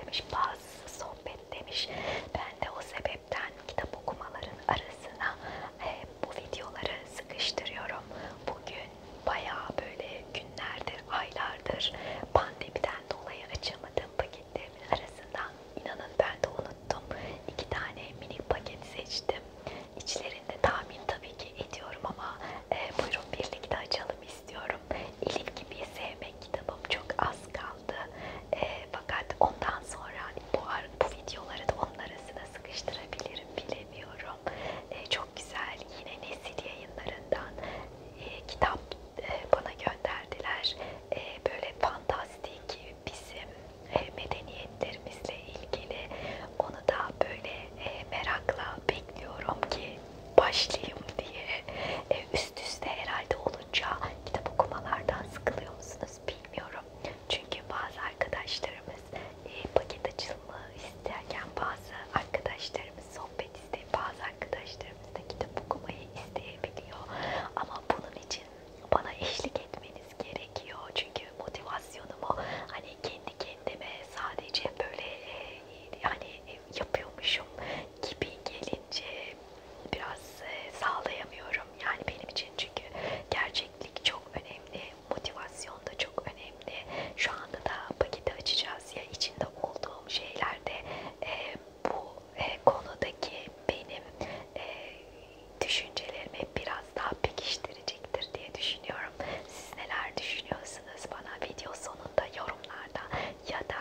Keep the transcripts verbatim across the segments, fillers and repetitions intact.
demiş, bazı sohbet demiş. Ben de o sebepten kitap okumaların arasına e, bu videoları sıkıştırıyorum. Bugün bayağı böyle günlerdir, aylardır pandemiden dolayı açamadığım paketlerimin arasından, inanın ben de unuttum, iki tane minik paket seçtim. İçlerinde tahmin tabii ki ediyorum ama e, buyurun birlikte açalım istiyorum. Elif Gibi'yi sevmek kitabım çok az kaldı. E, fakat ondan sonra hani bu, bu videoları da onun arasına sıkıştırabilirim, bilemiyorum. E, çok güzel, yine Nesil Yayınları'ndan e, kitap e, bana gönderdiler. E, böyle fantastik, bizim e, medeniyetlerimizle ilgili. Onu da böyle e, merakla bekliyorum ki başlayayım diye. E, üst üste herhalde olunca kitap okumalardan sıkılıyor musunuz bilmiyorum. Çünkü bazı arkadaşlarımız e, paket açılımı isterken, bazı arkadaşlarımız sohbet isteyip, bazı arkadaşlarımız da kitap okumayı isteyebiliyor. Ama bunun için bana eşlik etmeniz gerekiyor. Çünkü motivasyonumu hani kendi kendime sadece böyle e, yani yapıyormuşum gibi gelince biraz e, sağlayamıyorum. Yani benim için, çünkü gerçeklik çok önemli, motivasyon da çok önemli. Şu anda da paketi açacağız ya, içinde olduğum şeyler de e, bu e, konudaki benim e, düşüncelerimi biraz daha pekiştirecektir diye düşünüyorum. Siz neler düşünüyorsunuz? Bana video sonunda yorumlarda ya da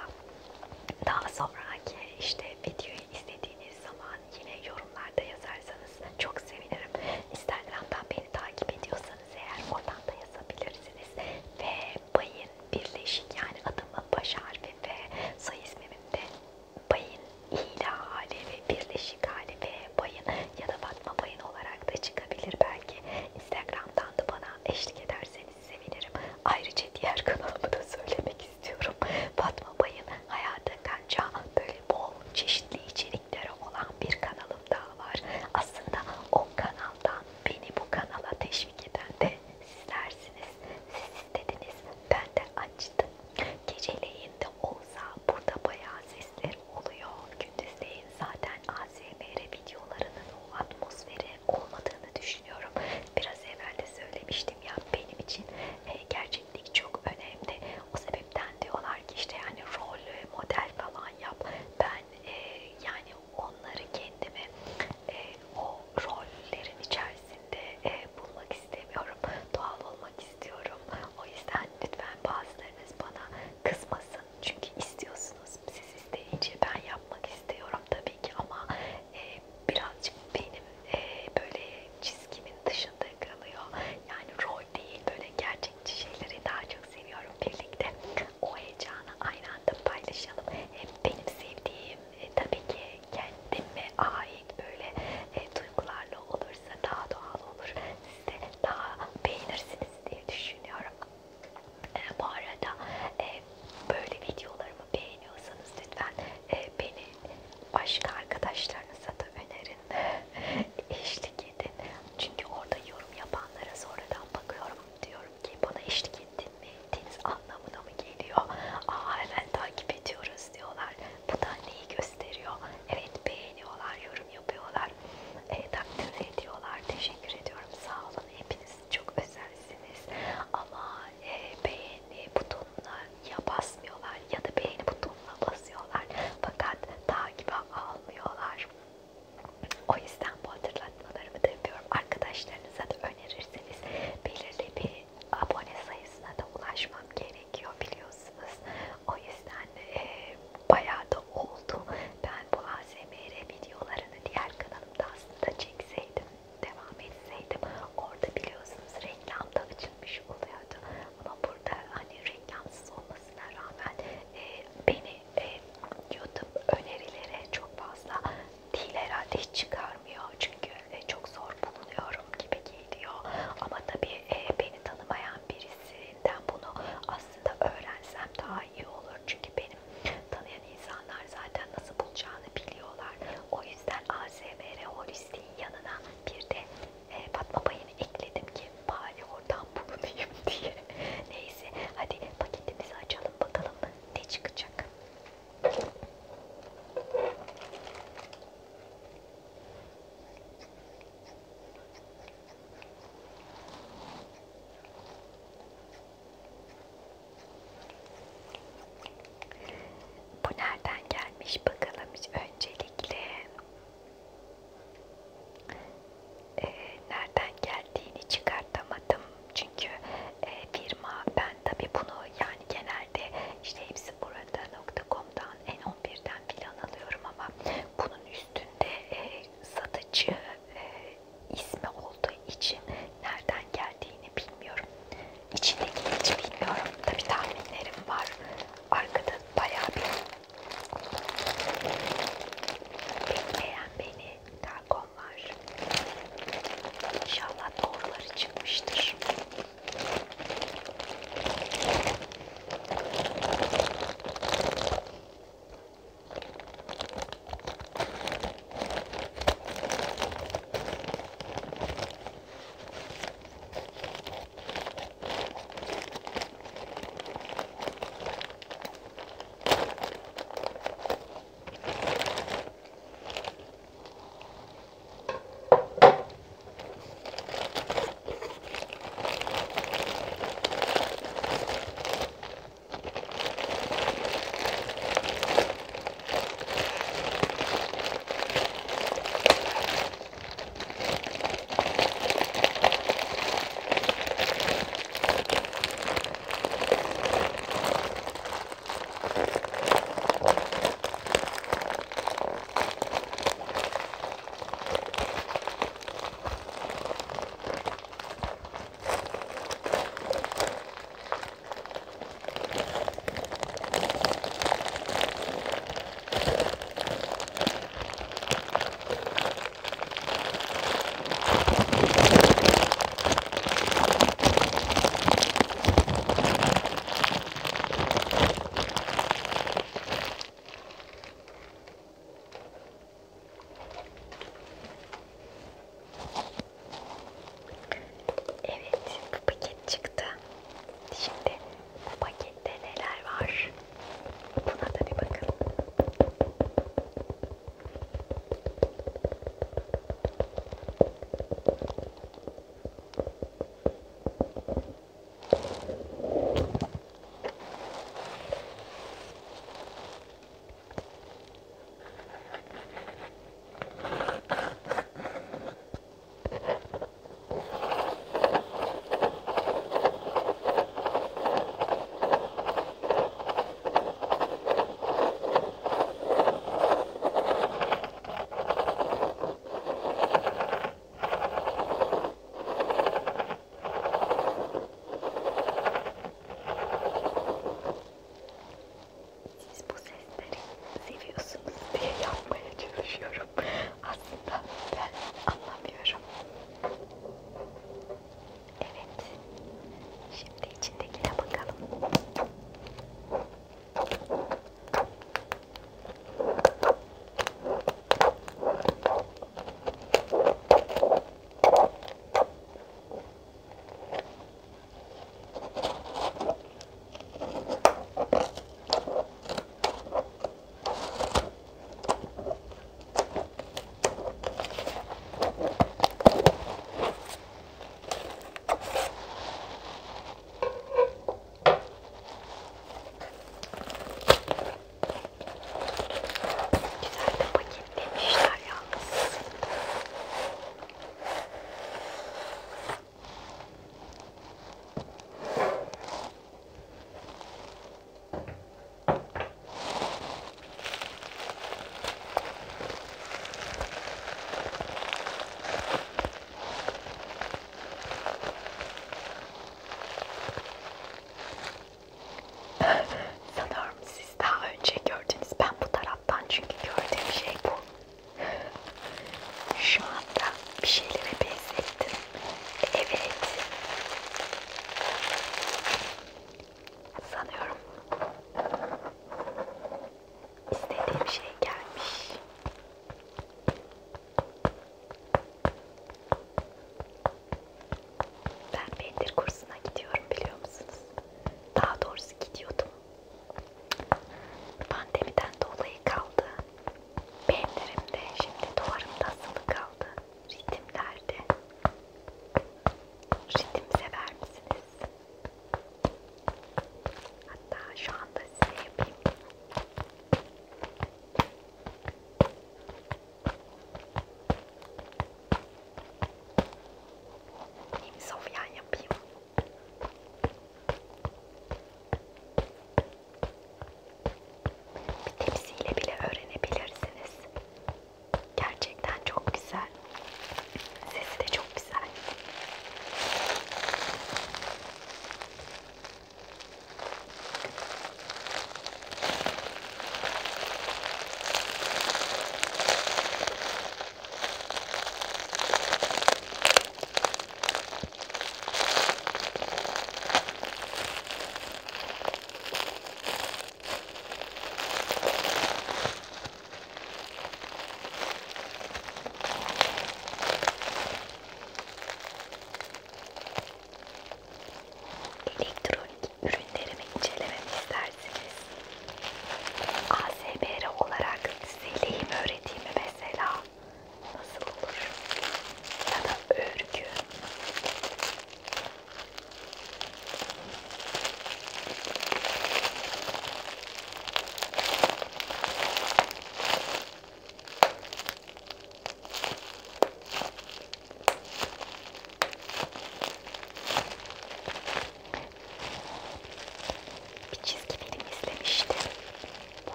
daha sonraki işte videoyu izlediğiniz zaman yine yorumlarda yazarsanız çok sevinirim. Instagram'dan beni takip ediyorsanız eğer, oradan da yazabilirsiniz. Ve Bayın birleşik, yani adımın baş harfi ve soy ismimin de Bayın ila hali ve birleşik hali ve Bayın ya da Fatma Bayın olarak da çıkabilir belki. Instagram'dan da bana eşlik ederseniz sevinirim. Ayrıca diğer kanalımı da söylemek istiyorum. Fatma Bayın Hayata Kanca, böyle bol çeşitli içerikleri olan bir kanalım daha var. Aslında o kanaldan beni bu kanala teşvik eden de sizlersiniz. Siz istediniz, ben de açtım. Geceleyin de olsa burada bayağı sesler oluyor. Gündüzleyin zaten A S M R videolarının o atmosferi olmadığını düşünüyorum. Biraz evvel de söylemiştim ya, benim için e, gerçeklik çok önemli. O sebepten diyorlar ki işte yani rol model falan yap. Ben e, demiş bakalım. Öncelikle e, nereden geldiğini çıkartamadım. Çünkü e, firma, ben tabi bunu yani genelde işte hepsi burada nokta com'dan en on birden filan alıyorum ama bunun üstünde e, satıcı e, ismi olduğu için nereden geldiğini bilmiyorum. İçindekini hiç bilmiyorum. Tabi tahminlerim var. Arkada bayağı bir bekleyen beni kargom var. İnşallah doğruları çıkmıştır.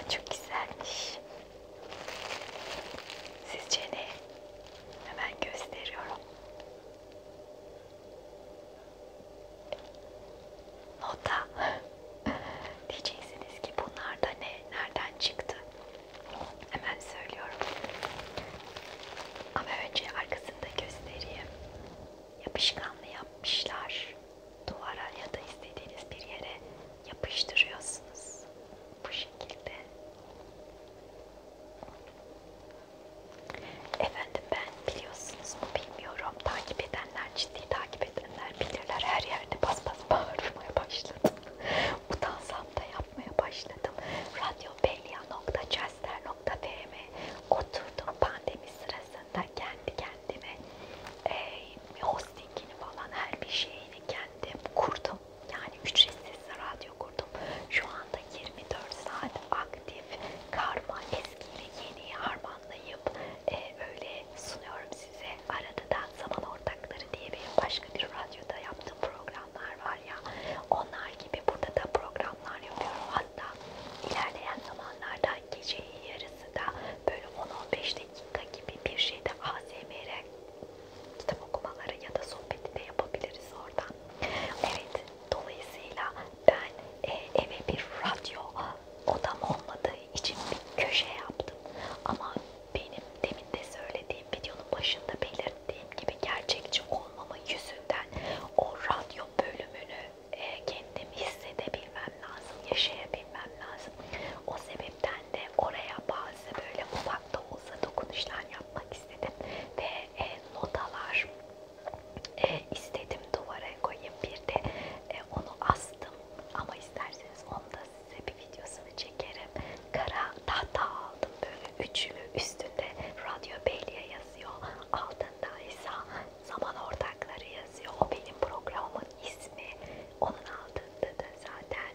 çok güzelmiş. Sizce ne? Hemen gösteriyorum. Nota. Diyeceksiniz ki bunlar da ne? Nereden çıktı? Hemen söylüyorum. Ama önce arkasını da göstereyim. Yapışkanlı yapmışlar. Duvara ya da istediğiniz bir yere yapıştırıyorsunuz. Bu şekilde. Efendim ben biliyorsunuz mu bilmiyorum. Takip edenler, ciddi takip edenler bilirler. Her yerde bas bas bağırmaya başladım. Utansam da yapmaya başladım. radyobelya nokta chester nokta f m oturdum pandemi sırasında kendi kendime e, hostingini falan her bir şeyini kendim kurdum. Yani ücretsiz radyo kurdum. Şu anda yirmi dört saat aktif, karma eskiyle yeni harmanlayıp e, öyle sunuyorum size. Arada da Zaman Ortakları diye benim başka bir radyoda yaptığım programlar var ya, onlar gibi burada da programlar yapıyorum. Hatta ilerleyen zamanlarda gece yarısı da böyle on on beş dakika gibi bir şeyde A S M R kitap okumaları ya da sohbeti de yapabiliriz oradan. Evet, dolayısıyla ben e, eve bir radyo odam olmadığı için bir köşe yaptım. Ama benim demin de söylediğim videonun başında belirttiğim gibi gerçekçi olmama yüzünden o radyo bölümünü e, kendim hissedebilmem lazım, yaşayabilmem lazım. O sebepten de oraya bazı böyle ufak da olsa dokunuşlar yapmak istedim ve e, notalar e, istedim duvara koyayım, bir de e, onu astım. Ama isterseniz onu da size bir videosunu çekerim. Kara tahta aldım, böyle üçlü, üstünde Radyo Belya yazıyor, altında ise Zaman Ortakları yazıyor. O benim programımın ismi. Onun altında da zaten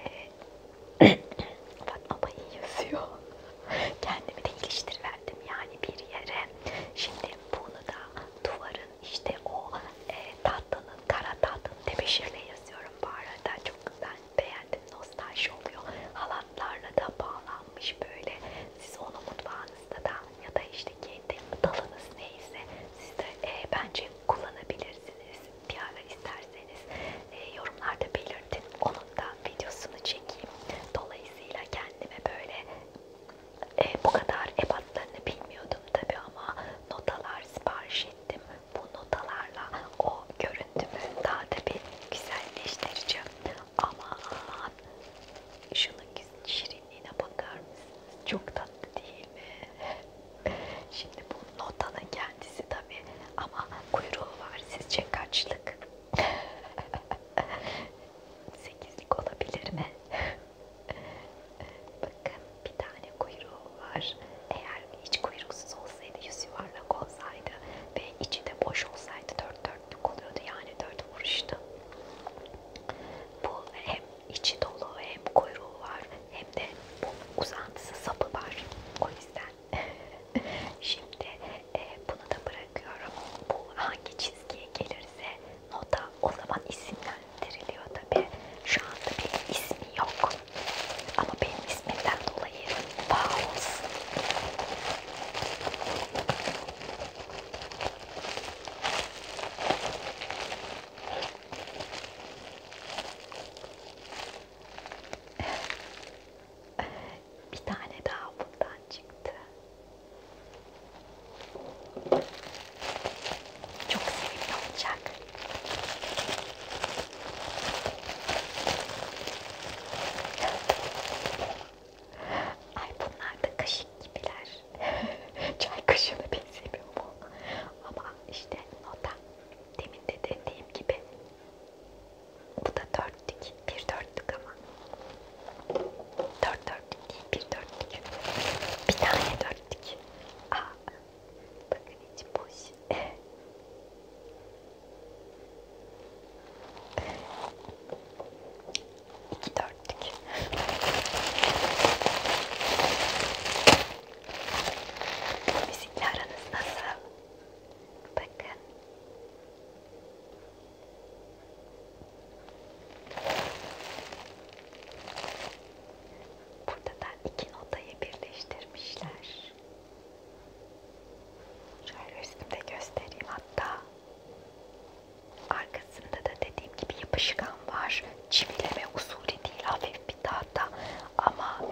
e, Fatma Bayı yazıyor. Kendimi de iliştiriverdim yani bir yere. Şimdi bunu da duvarın işte o e, tahtanın, kara tahtanın tebeşirle yazıyorum bu arada. Çok güzel, beğendim, nostalji oluyor. Halatlarla da bağlanmış böyle. Siz onu mutfağınızda da ya da işte kendi dalınız neyse siz de e, bence kullanabilirsiniz. Bir ara isterseniz e, yorumlarda belirtin. Onun da videosunu çekeyim. Dolayısıyla kendime böyle e, bu kadar ebatlarını bilmiyordum tabii ama notalar sipariş ettim. Bu notalarla o görüntümü daha da bir güzelleştireceğim. Aman, şunun şirinliğine bakar mısınız? Çok tatlı değil mi? Şimdi bu notanın kendisi tabii ama kuyruğu var. Sizce kaçlık? sekizlik olabilir mi? Bakın, bir tane kuyruğu var. Eğer hiç kuyruksuz olsaydı, yüz yuvarlak olsaydı ve içi de boş olsaydı dört dörtlük oluyordu. Yani dört vuruştu. Bu hem içi dolu hem kuyruğu var hem de bu uzantısı, sapı var. O yüzden şimdi e, bunu da bırakıyorum. Bu hangi çizgiye gelirse nota o zaman isimlendiriliyor tabi. Şu anda benim ismi yok. Ama benim ismimden dolayı Faust. Bir tane daha bundan çıktı. Çok sevimli olacak. Ay, bunlar da kaşık gibiler. Çay kaşığına benzemiyor mu? Ama işte nota. Demin de dediğim gibi. Bu da dörtlük. Bir dörtlük ama. Dört dörtlük değil, bir dörtlük.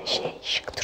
şey şık